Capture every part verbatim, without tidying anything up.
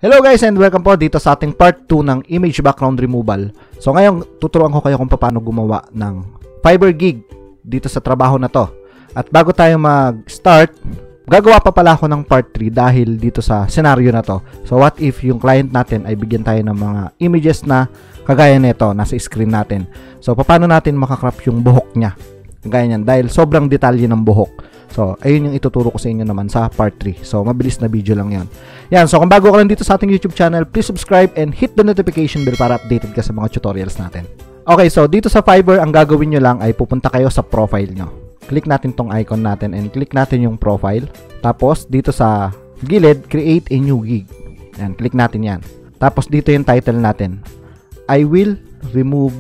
Hello guys and welcome po dito sa ating part two ng image background removal. So ngayon tuturuan ko kayo kung paano gumawa ng Fiverr gig dito sa trabaho na to. At bago tayo mag-start, gagawa pa pala ako ng part three dahil dito sa scenario na to. So what if yung client natin ay bigyan tayo ng mga images na kagaya nito, nasa screen natin. So paano natin makakrop yung buhok niya? Kagaya niyan dahil sobrang detalye ng buhok. So, ayun yung ituturo ko sa inyo naman sa part three. So, mabilis na video lang yan. Yan, so kung bago ka lang dito sa ating YouTube channel, please subscribe and hit the notification bell para updated ka sa mga tutorials natin. Okay, so dito sa Fiverr, ang gagawin nyo lang ay pupunta kayo sa profile nyo. Click natin tong icon natin and click natin yung profile. Tapos, dito sa gilid, create a new gig. Yan, click natin yan. Tapos, dito yung title natin. I will remove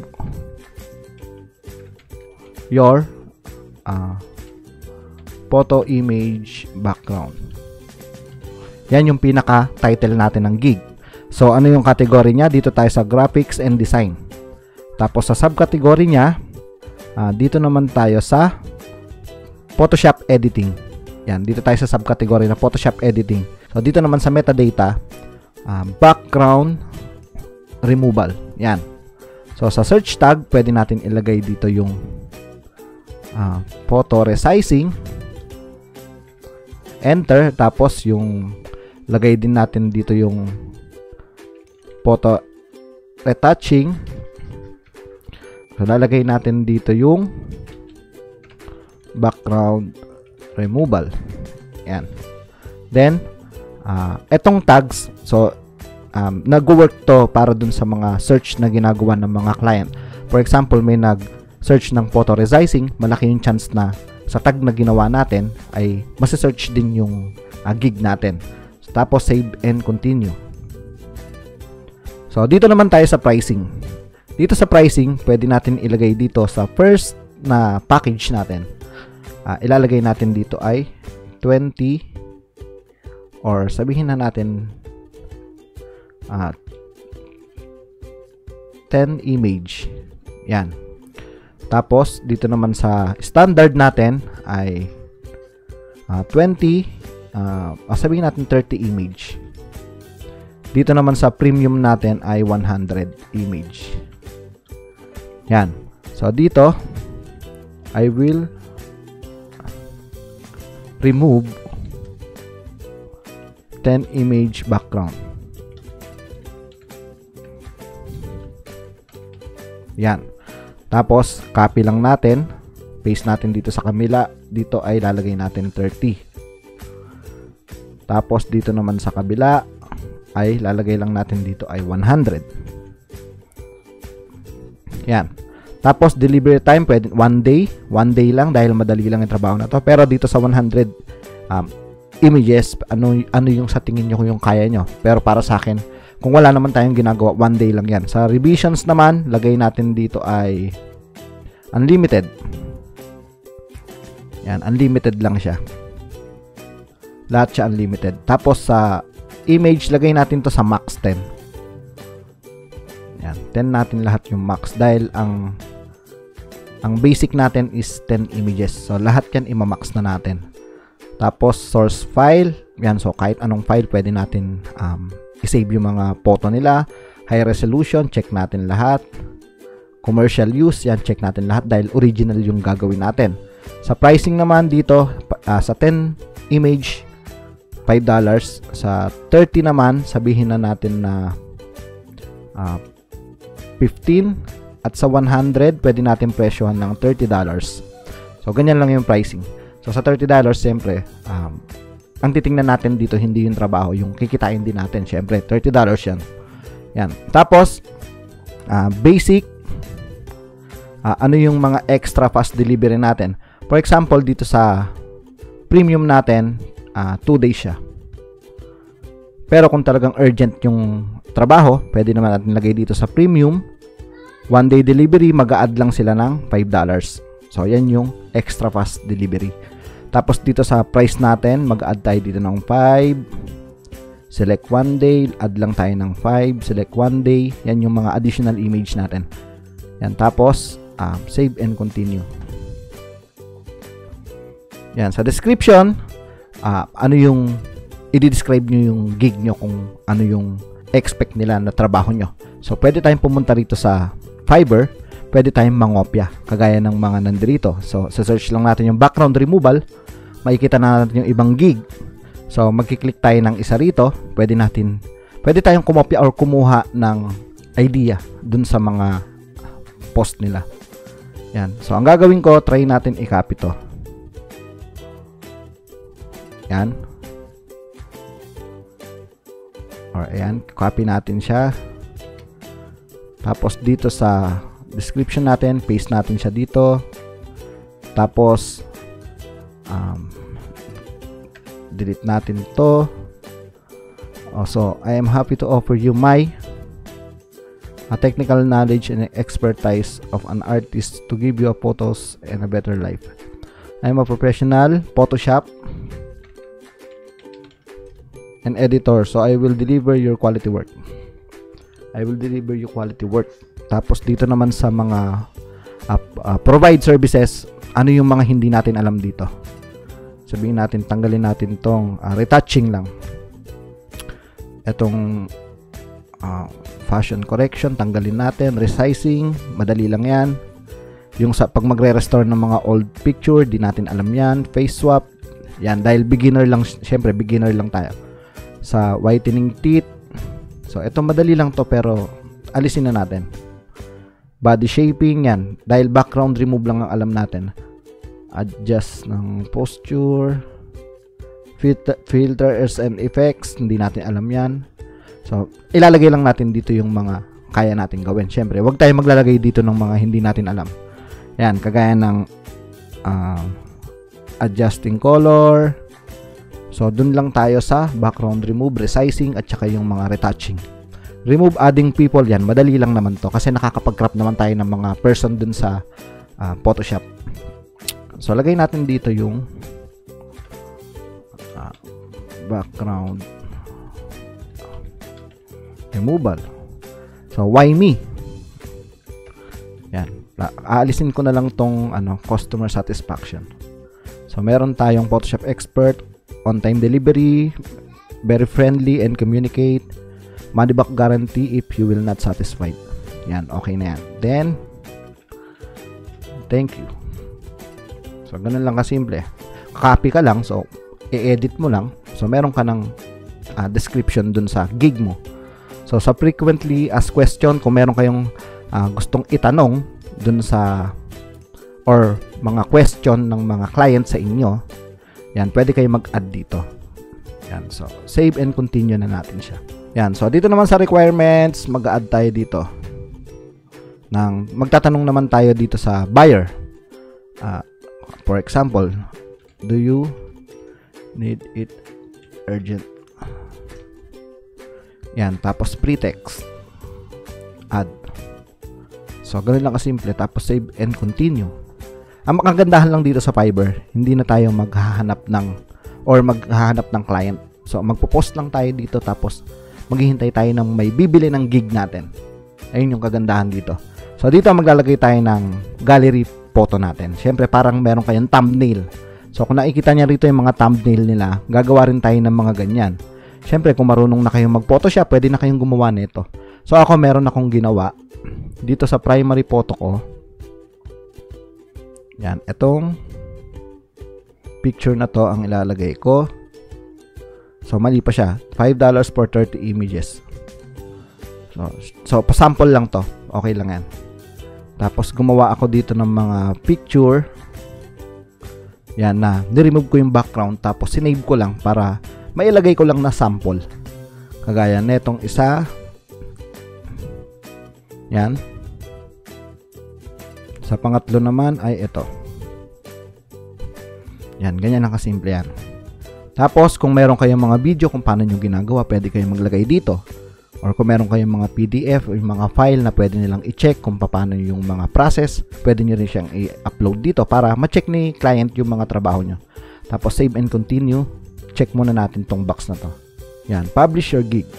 your uh, photo image background. Yan yung pinaka-title natin ng gig. So, ano yung category niya? Dito tayo sa graphics and design. Tapos, sa subcategory niya, uh, dito naman tayo sa Photoshop editing. Yan, dito tayo sa subcategory na Photoshop editing. So, dito naman sa metadata, uh, background removal. Yan. So, sa search tag, pwede natin ilagay dito yung uh, photo resizing. Enter, tapos yung lagay din natin dito yung photo retouching. So, lalagay natin dito yung background removal. Yan. Then, uh, etong tags, so, um, nag-work to para dun sa mga search na ginagawa ng mga client. For example, may nag-search ng photo resizing, malaki yung chance na sa tag na ginawa natin ay masi-search din yung uh, gig natin. So, tapos save and continue. So dito naman tayo sa pricing. Dito sa pricing, pwede natin ilagay dito sa first na package natin. Uh, ilalagay natin dito ay twenty or sabihin na natin uh, ten image. Yan. Tapos, dito naman sa standard natin ay uh, twenty, uh, sabihin natin thirty image. Dito naman sa premium natin ay one hundred image. Yan. So, dito, I will remove ten image background. Yan. Tapos, copy lang natin. Paste natin dito sa kabila. Dito ay lalagay natin thirty. Tapos, dito naman sa kabila ay lalagay lang natin dito ay one hundred. Yan. Tapos, delivery time, pwede one day. One day lang dahil madali lang yung trabaho na to. Pero dito sa one hundred um, images, ano, ano yung sa tingin nyo kung yung kaya nyo. Pero para sa akin, kung wala naman tayong ginagawa, one day lang yan. Sa revisions naman, lagay natin dito ay unlimited. Yan, unlimited lang siya. Lahat siya unlimited. Tapos sa image, lagay natin to sa max ten. Yan, ten natin lahat yung max. Dahil ang ang basic natin is ten images. So, lahat yan imamax na natin. Tapos, source file. Yan, so kahit anong file, pwede natin um, i-save yung mga photo nila. High resolution, check natin lahat. Commercial use, yan, check natin lahat dahil original yung gagawin natin. Sa pricing naman dito, uh, sa ten image, five dollars. Sa thirty naman, sabihin na natin na uh, fifteen. At sa one hundred, pwede natin presyohan ng thirty dollars. So, ganyan lang yung pricing. So, sa thirty dollars, siyempre, um, ang titingnan natin dito, hindi yung trabaho, yung kikitain din natin. Siyempre, thirty dollars yan. Yan. Tapos, uh, basic, uh, ano yung mga extra fast delivery natin. For example, dito sa premium natin, uh, two days siya. Pero kung talagang urgent yung trabaho, pwede naman natin lagay dito sa premium. One day delivery, mag-a-add lang sila ng five dollars. So, yan yung extra fast delivery. Tapos dito sa price natin, mag-add tayo dito ng five. Select one day, add lang tayo ng five. Select one day. Yan yung mga additional image natin. Yan, tapos uh, save and continue. Yan, sa description, uh, ano yung i-describe nyo yung gig nyo kung ano yung expect nila na trabaho nyo. So, pwede tayong pumunta rito sa Fiverr, pwede tayong mangopya, kagaya ng mga nandito. So, sa search lang natin yung background removal, makikita na natin yung ibang gig. So, magkiklik tayo ng isa rito, pwede natin, pwede tayong kumopya or kumuha ng idea dun sa mga post nila. Yan. So, ang gagawin ko, try natin i-copy to. Yan. Or, ayan, copy natin siya. Tapos, dito sa description natin, paste natin siya dito. Tapos, um, delete natin to. Also, I am happy to offer you my a technical knowledge and expertise of an artist to give you a photos and a better life. I am a professional Photoshop and editor, so I will deliver your quality work. I will deliver your quality work. Tapos dito naman sa mga uh, uh, provide services, ano yung mga hindi natin alam dito? Sabihin natin, tanggalin natin tong uh, retouching lang. Etong uh, fashion correction, tanggalin natin. Resizing, madali lang yan. Yung sa pag magre-restore ng mga old picture, di natin alam yan. Face swap, yan, dahil beginner lang, syempre beginner lang tayo. Sa whitening teeth, so ito madali lang to, pero alisin na natin. Body shaping, yan, dahil background remove lang ang alam natin. Adjust ng posture, filter, filters and effects, hindi natin alam yan. So, ilalagay lang natin dito yung mga kaya natin gawin. Siyempre, huwag tayo maglalagay dito ng mga hindi natin alam. Yan, kagaya ng uh, adjusting color. So, dun lang tayo sa background remove, resizing, at saka yung mga retouching. Remove adding people, yan, madali lang naman to kasi nakakapag-crop naman tayo ng mga person dun sa uh, Photoshop. So, lagay natin dito yung uh, background removal. So, why me? Yan. Aalisin ko na lang tong ano, customer satisfaction. So, meron tayong Photoshop expert, on-time delivery, very friendly and communicate, money back guarantee if you will not satisfied. Yan, okay na yan. Then, thank you. So, ganun lang kasimple. Copy ka lang, so, i-edit mo lang. So, meron ka ng uh, description dun sa gig mo. So, sa frequently asked question, kung meron kayong uh, gustong itanong dun sa or mga question ng mga client sa inyo, yan, pwede kayo mag-add dito. Yan, so, save and continue na natin siya. Yan, so, dito naman sa requirements, mag-add tayo dito. Nang, magtatanong naman tayo dito sa buyer. Uh, for example, do you need it urgent? Yan, tapos pretext. Add. So, ganun lang kasimple. Tapos save and continue. Ang makagandahan lang dito sa Fiverr, hindi na tayo maghahanap ng or maghahanap ng client. So, magpo-post lang tayo dito tapos maghihintay tayo ng may bibili ng gig natin. Ayun yung kagandahan dito. So, dito maglalagay tayo ng gallery photo natin. Siyempre, parang meron kayong thumbnail. So, kung nakikita niya rito yung mga thumbnail nila, gagawa rin tayo ng mga ganyan. Siyempre, kung marunong na kayong mag-Photoshop, pwede na kayong gumawa nito. So, ako meron akong ginawa dito sa primary photo ko. Yan, itong picture na to ang ilalagay ko. So, mali pa siya. five dollars for thirty images. So, so pa-sample lang to. Okay lang yan. Tapos, gumawa ako dito ng mga picture. Yan na. Ni-remove ko yung background. Tapos, sinave ko lang para mailagay ko lang na sample. Kagaya netong isa. Yan. Sa pangatlo naman ay ito. Yan, ganyan lang kasimple yan. Tapos, kung meron kayong mga video kung paano nyo ginagawa, pwede kayong maglagay dito. Or kung meron kayong mga P D F o yung mga file na pwede nilang i-check kung paano yung mga process, pwede nyo rin siyang i-upload dito para ma-check ni client yung mga trabaho nyo. Tapos, save and continue. Check muna natin tong box na to. Yan, publish your gig.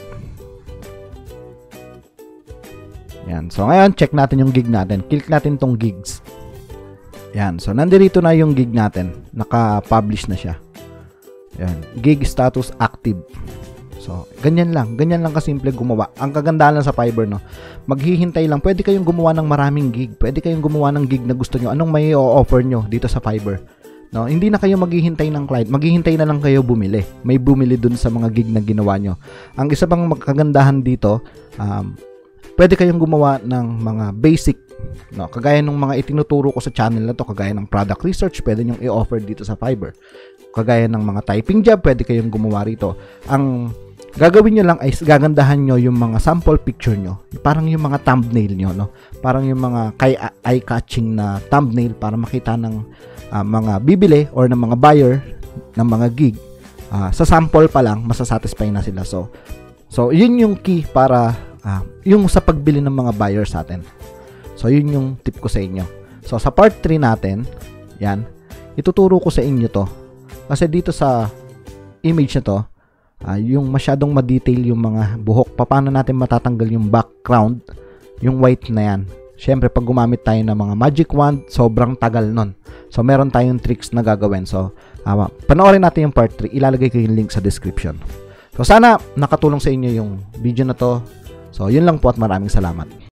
Yan, so ngayon, check natin yung gig natin. Click natin tong gigs. Yan, so nandito na yung gig natin. Naka-publish na siya. Yan, gig status active. So, ganyan lang. Ganyan lang kasimple gumawa. Ang kagandahan lang sa Fiverr, no, maghihintay lang. Pwede kayong gumawa ng maraming gig. Pwede kayong gumawa ng gig na gusto nyo. Anong may o-offer nyo dito sa Fiverr? No, hindi na kayo maghihintay ng client. Maghihintay na lang kayo bumili. May bumili dun sa mga gig na ginawa nyo. Ang isa pang kagandahan dito, um, pwede kayong gumawa ng mga basic, no, kagaya ng mga itinuturo ko sa channel na to, kagaya ng product research, pwede nyo i-offer dito sa Fiverr. Kagaya ng mga typing job, pwede kayong gumawa rito. Ang gagawin nyo lang ay gagandahan nyo yung mga sample picture nyo. Parang yung mga thumbnail nyo, no? Parang yung mga kay eye-catching na thumbnail para makita ng uh, mga bibili or ng mga buyer ng mga gig. Uh, sa sample pa lang, masasatisfy na sila. So, so yun yung key para uh, yung sa pagbili ng mga buyer sa atin. So, yun yung tip ko sa inyo. So, sa part three natin, yan, ituturo ko sa inyo to. Kasi dito sa image na to, uh, yung masyadong ma-detail yung mga buhok. Paano natin matatanggal yung background, yung white na yan. Siyempre, pag gumamit tayo ng mga magic wand, sobrang tagal nun. So, meron tayong tricks na gagawin. So, uh, panoorin natin yung part three. Ilalagay ko yung link sa description. So, sana nakatulong sa inyo yung video na to. So, yun lang po at maraming salamat.